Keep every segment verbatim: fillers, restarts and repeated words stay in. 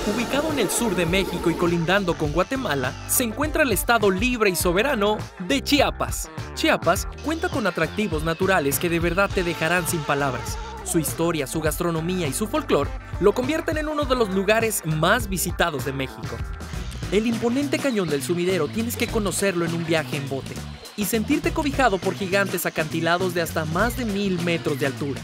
Ubicado en el sur de México y colindando con Guatemala, se encuentra el estado libre y soberano de Chiapas. Chiapas cuenta con atractivos naturales que de verdad te dejarán sin palabras. Su historia, su gastronomía y su folclore lo convierten en uno de los lugares más visitados de México. El imponente cañón del Sumidero tienes que conocerlo en un viaje en bote y sentirte cobijado por gigantes acantilados de hasta más de mil metros de altura.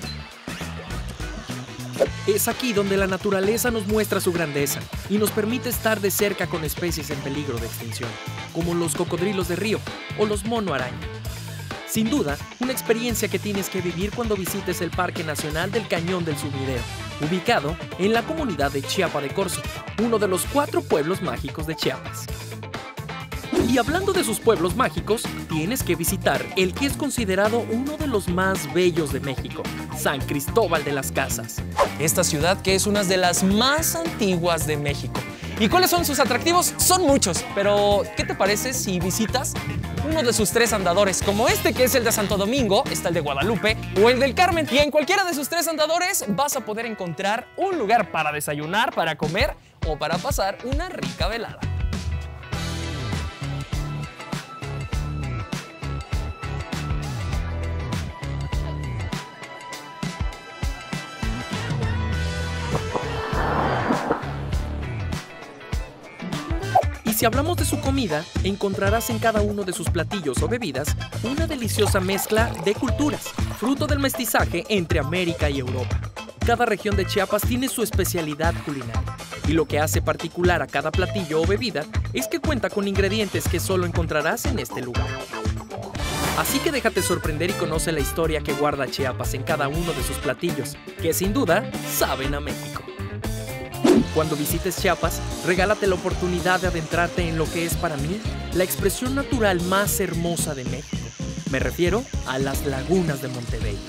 Es aquí donde la naturaleza nos muestra su grandeza y nos permite estar de cerca con especies en peligro de extinción, como los cocodrilos de río o los mono araña. Sin duda, una experiencia que tienes que vivir cuando visites el Parque Nacional del Cañón del Sumidero, ubicado en la comunidad de Chiapa de Corzo, uno de los cuatro pueblos mágicos de Chiapas. Y hablando de sus pueblos mágicos, tienes que visitar el que es considerado uno de los más bellos de México, San Cristóbal de las Casas. Esta ciudad que es una de las más antiguas de México. ¿Y cuáles son sus atractivos? Son muchos, pero ¿qué te parece si visitas uno de sus tres andadores? Como este que es el de Santo Domingo, está el de Guadalupe o el del Carmen. Y en cualquiera de sus tres andadores vas a poder encontrar un lugar para desayunar, para comer o para pasar una rica velada. Si hablamos de su comida, encontrarás en cada uno de sus platillos o bebidas una deliciosa mezcla de culturas, fruto del mestizaje entre América y Europa. Cada región de Chiapas tiene su especialidad culinaria, y lo que hace particular a cada platillo o bebida es que cuenta con ingredientes que solo encontrarás en este lugar. Así que déjate sorprender y conoce la historia que guarda Chiapas en cada uno de sus platillos, que sin duda saben a México. Cuando visites Chiapas, regálate la oportunidad de adentrarte en lo que es para mí la expresión natural más hermosa de México. Me refiero a las lagunas de Montebello.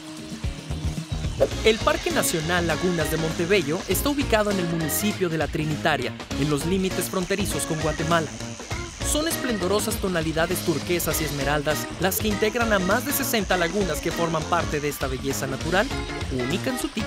El Parque Nacional Lagunas de Montebello está ubicado en el municipio de La Trinitaria, en los límites fronterizos con Guatemala. Son esplendorosas tonalidades turquesas y esmeraldas las que integran a más de sesenta lagunas que forman parte de esta belleza natural, única en su tipo.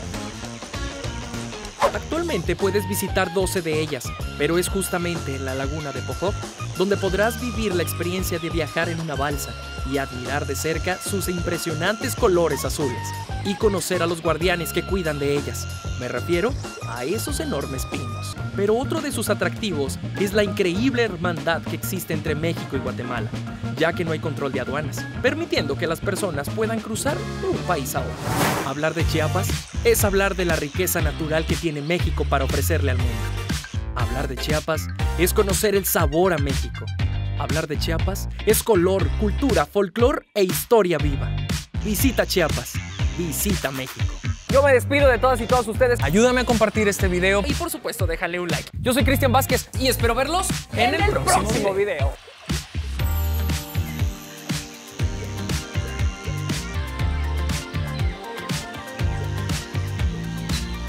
Actualmente puedes visitar doce de ellas, pero es justamente en la laguna de Pojoc donde podrás vivir la experiencia de viajar en una balsa y admirar de cerca sus impresionantes colores azules y conocer a los guardianes que cuidan de ellas. Me refiero a esos enormes pinos. Pero otro de sus atractivos es la increíble hermandad que existe entre México y Guatemala, ya que no hay control de aduanas, permitiendo que las personas puedan cruzar de un país a otro. Hablar de Chiapas es hablar de la riqueza natural que tiene México para ofrecerle al mundo. Hablar de Chiapas es conocer el sabor a México. Hablar de Chiapas es color, cultura, folclore e historia viva. Visita Chiapas, visita México. Yo me despido de todas y todos ustedes. Ayúdame a compartir este video y por supuesto déjale un like. Yo soy Cristian Vázquez y espero verlos en, en el, el próximo, próximo video.